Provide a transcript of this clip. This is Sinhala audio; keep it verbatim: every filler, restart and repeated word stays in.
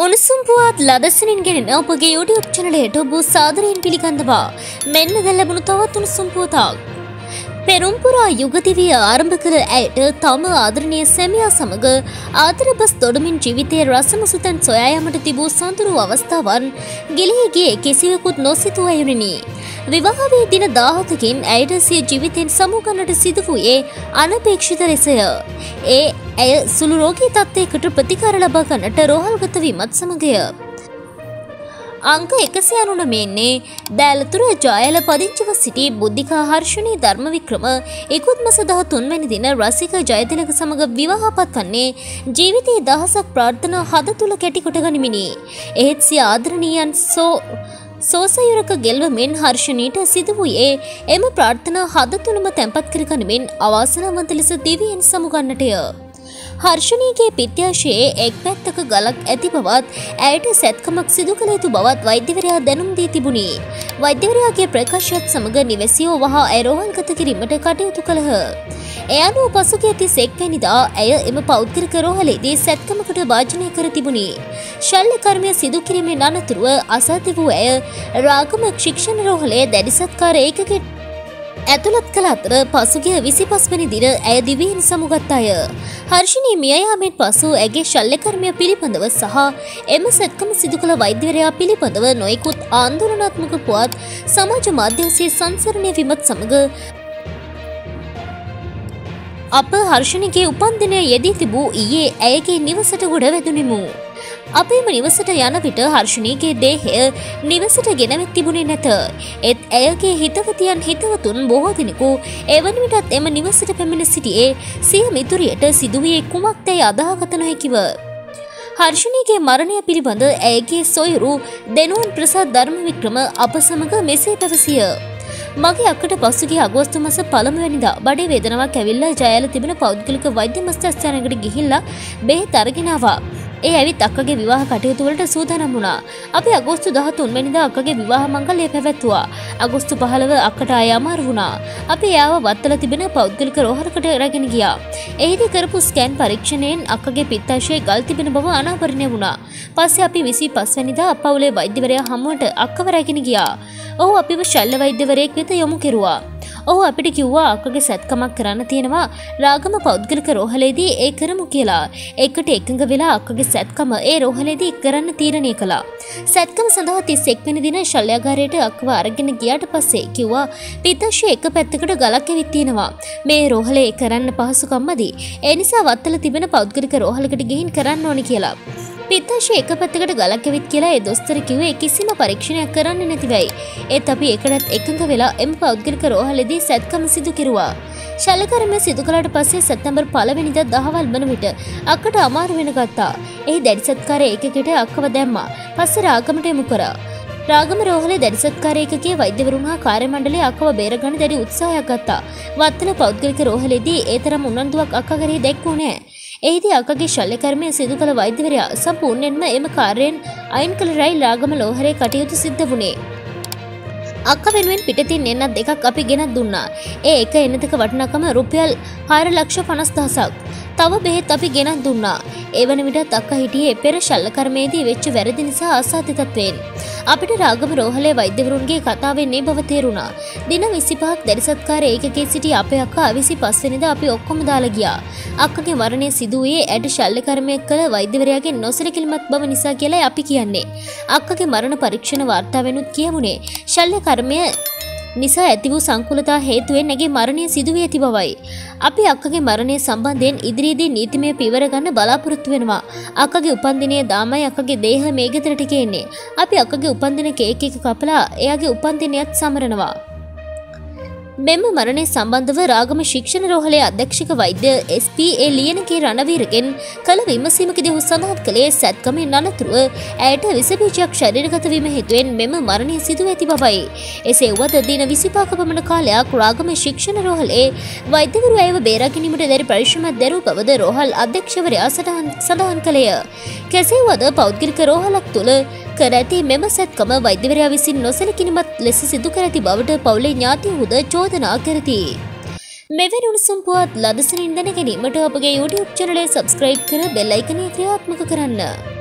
උණුසුම් පුවත් ලදසනින් ගෙනෙන ඔබගේ YouTube channelයට ඔබ සාදරයෙන් පිළිගන්නවා. මෙන්න දැන් ලැබුණු තවත් උණුසුම් පුවතක්. පෙරම්පුරා යුගදිවිය ආරම්භ කළ ඇයට තම ආදරණීය සැමියා සමග ආදරබස් දොඩමින් ජීවිතයේ රසමුසුතන් සොයා යාමට තිබූ සඳරු අවස්ථාවන් ගිලිහි ගියේ කිසිවෙකුත් නොසිතූ අයුරිනි. විවාහයේ දින දාහතකින් ඇයට සිය ජීවිතෙන් සමුගන්නට සිදු වූයේ අනපේක්ෂිත ලෙසය. ඒ ඇය සුළු රෝගී තත්ත්වයකට ප්‍රතිකාර ලබා ගන්නට රෝහල්ගත වීමත් සමගය. අංක එකසිය අනූනවයේ දෑලතුර ජයල පදිංචිව සිටි බුද්ධිකා හර්ෂණී ධර්මවික්‍රම ඉකුත් මස දහතුන් වැනි දින රසික ජයතිලක සමග විවාහපත් වන්නේ ජීවිතයේ දහසක් ප්‍රාර්ථනා හද තුල කැටි කොට ගනිමිනි. එහෙත් සිය ආදරණීයන් සෝ සෝසයුරක ගෙල්වමින් හර්ෂණීට සිදු වූයේ එම ප්‍රාර්ථනා හද තුලම තැන්පත් කර ගනිමින් අවාසනාවන්ත ලෙස දිවියෙන් සමුගන්නටය. හර්ෂණීගේ පිත්‍යාශයේ එක් පැත්තක ගලක් ඇති බවත් ඇයට සැත්කමක් සිදු කළ යුතු බවත් වෛද්‍යවරයා දැනුම් දී තිබුණි. වෛද්‍යවරයාගේ ප්‍රකාශයත් සමග නිවැසියෝ වහා ඇය රෝහල්ගත කිරීමට කටයුතු කළහ. එය අනුව පසුගිය තිස් එක් වැනිදා ඇය එම පෞද්ගලික රෝහලේදී සැත්කමකට වාජනය කර තිබුණි. ශල්‍ය කර්මය සිදු කිරීමෙන් අනතුරුව අසාධ්‍ය වූ ඇය රාගම ශික්ෂණ රෝහලේ දැඩි සත්කාර ඒකකයට ඇතුළත් කළ අතර පසුගිය විසිපස් වැනි දින ඇය දිවියෙන් සමුගත් අය. හර්ෂණී මිය යාමෙන් පසු ඇගේ ශල්‍ය කර්මය පිළිබඳව සහ එම සැත්කම සිදු කළ වෛද්‍යවරයා පිළිබඳව නොයෙකුත් ආන්දෝලනාත්මක පුවත් සමාජ මාධ්‍යයේ සංසරණය වීමත් සමග අප හර්ෂණීගේ උපන්දිනය යෙදී තිබූ ඊයේ ඇයගේ නිවසට ගොඩ වැදුණෙමු. අපේම නිවසට යන විට හර්ෂණීගේ දේහය නිවසට ගෙනවෙත් තිබුණේ නැත. ඒත් ඇයගේ හිතවතියන් හිතවතුන් බොහෝ දෙනෙකු එවැනි විටත් එම නිවසට පැමිණ සිටියේ සිය මිතුරියට සිදුවියේ කුමක්දැයි අදහාගත නොහැකිව. හර්ෂණීගේ මරණය පිළිබඳ ඇයගේ සොයුරු දෙනුවන් ප්‍රසාද් ධර්මවික්‍රම අප සමග මෙසේ පැවසිය. මගේ අක්කට පසුගිය අගෝස්තු මාස පළමු වැනිදා බඩේ වේදනාවක් ඇවිල්ලා ජයල තිබෙන පෞද්ගලික වෛද්‍ය මධ්‍යස්ථානයකට ගිහිල්ලා බෙහෙත් අරගෙන ආවා. ඒ ඇවිත් අක්කගේ විවාහ කටයුතු වලට සූදානම් වුණා. අපි අගෝස්තු දහතුන් වැනිදා අක්කගේ විවාහ මංගල්‍ය පැවැත්වුවා. අගෝස්තු පහළව අක්කට ආය අමාරු වුණා. අපි එයාව වත්තල තිබෙන පෞද්ගලික රෝහලකට අරගෙන ගියා. එහිදී කරපු ස්කෑන් පරීක්ෂණයෙන් අක්කගේ පිත්තාශයේ ගල් තිබෙන බව අනාවරණය වුණා. පස්සේ අපි විසිපස් වැනිදා අප්පවුලේ වෛද්‍යවරයා හමුවට අක්කව රැගෙන ගියා. ඔහු අපිව ශල්‍ය වෛද්‍යවරයෙක් වෙත යොමු කෙරුවා. ඔහු අපිට කිව්වා අක්කගේ සැත්කමක් කරන්න තියෙනවා රාගම පෞද්ගලික රෝහලේදී ඒ කරමු කියලා. ඒකට එකඟ වෙලා අක්කගේ සැත්කම ඒ රෝහලේදී කරන්න තීරණය කළා. සැත්කම සඳහා තිස් එක් වෙනි දින ශල්‍යාගාරයට අක්කව අරගෙන ගියාට පස්සේ කිව්වා පිත්තාශයේ එක පැත්තකට ගලක් ඇවිත් තියෙනවා. මේ රෝහලේ කරන්න පහසුකම් මදි. ඒ නිසා වත්තල තිබෙන පෞද්ගලික රෝහලකට ගිහින් කරන්න ඕනි කියලා. පිත්තාශයේ එක පැත්තකට ගලක් ඇවිත් කියලා ඒ දොස්තර කිව්වේ කිසිම පරීක්ෂණයක් කරන්න නැතිවයි. ඒත් අපි ඒකටත් එකඟ වෙලා එම් පෞද්ගලික රෝහලේදී සැත්කම සිදු කෙරුවා. ශල්‍ය කර්මය සිදු කළාට පස්සේ සැප්තැම්බර් පළවෙනිදා දහවල් වන විට අක්කට අමාරු වෙන ගත්තා. එහි දැඩි සත්කාර ඒකකයට අක්කව දැම්මා. පස්සේ රාගමට යොමු කරා. රාගම රෝහලේ දැඩි සත්කාර ඒකකයේ වෛද්‍යවරුන් හා කාර්ය මණ්ඩලය අක්කව බේරගන්න දැඩි උත්සාහයක් ගත්තා. වත්තල පෞද්ගලික රෝහලේදී ඒ තරම් උනන්දුවක් අක්ක කරේ දැක්වුවේ නැහැ. එහිදී අක්කගේ ශල්‍ය කර්මය සිදු කළ වෛද්‍යවරයා සම්පූර්ණයෙන්ම එම කාර්යයෙන් අයින් කළ රයි රාගම ලෝහරේ කටයුතු සිද්ධ වුණේ. අක්ක වෙනුවෙන් පිටතින් එන්නත් දෙකක් අපි ගෙනත් දුන්නා. ඒ එක එන්නතක වටිනාකම රුපියල් හාර ලක්ෂ පනස් දහසක්. තව බෙහෙත් අපි ගෙනත් දුන්නා. ඒ වන විටත් අක්ක හිටියේ පෙර ශල්‍ය කර්මයේදී වෙච්ච වැරදි නිසා අසාධ්‍ය තත්වයෙන්. අපිට රාගම රෝහලේ වෛද්‍යවරුන්ගේ කතාවෙන් මේ බව තේරුණා. දින විසිපහක් දැඩි සත්කාර ඒකකයේ සිටි අපේ අක්කා විසිපස් වෙනිදා අපි ඔක්කොම දාලා ගියා. අක්කගේ මරණය සිදු වූයේ ඇයට ශල්‍ය කර්මය කළ වෛද්‍යවරයාගේ නොසලකිලිමත් බව නිසා කියලා අපි කියන්නේ. අක්කගේ මරණ පරීක්ෂණ වාර්තාවෙනුත් කියමුනේ ශල්‍ය කර්මය නිසා ඇති වූ සංකුලතා හේතුවෙන් නැගේ මරණය සිදු වී ඇති බවයි. අපි අක්කගේ මරණය සම්බන්ධයෙන් ඉදිරියේදී නීතිමය පියවර ගන්න බලාපොරොත්තු වෙනවා. අක්කගේ උපන්දිනය දාමයි අක්කගේ දේහ මේ ගෙදරට ගේන්නේ. අපි අක්කගේ උපන්දින කේක් එක කපලා එයාගේ උපන්දිනයත් සමරනවා. මෙම මරණය සම්බන්ධව රාගම ශික්ෂණ රෝහලේ අධ්‍යක්ෂක වෛද්‍ය එස් පී ඒ ලියනගේ රණවීරගෙන් කළ විමසීමකදී ඔහු සඳහන් කළේ සැත්කමෙන් අනතුරුව ඇයට විස බීජයක් ශරීරගත වීම හේතුවෙන් මෙම මරණය සිදු ඇති බවයි. එසේ වුවත් දින විසිපහක පමණ කාලයක් රාගම ශික්ෂණ රෝහලේ වෛද්‍යවරු ඇයව බේරා ගැනීමට දැඩි පරිශ්‍රමයක් දැරූ බවද රෝහල් අධ්‍යක්ෂවරයා සඳහන් කළේය. කෙසේ වුවද පෞද්ගලික රෝහලක් තුළ කර ඇති මෙම සැත්කම වෛද්‍යවරයා විසින් නොසලකිලිමත් ලෙස සිදු කර ඇති බවට පවුලේ ඥාතීහුද චෝදනා කරති. මෙවැනි උණුසුම් පුවත් ලදසනින් දැන ගැනීමට අපගේ YouTube channel එක subscribe කර bell icon එක ක්‍රියාත්මක කරන්න.